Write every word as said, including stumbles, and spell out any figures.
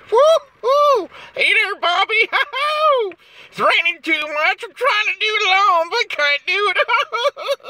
Woo-hoo! Hey there, Bobby! Ho-ho! It's raining too much. I'm trying to do it alone, but can't do it.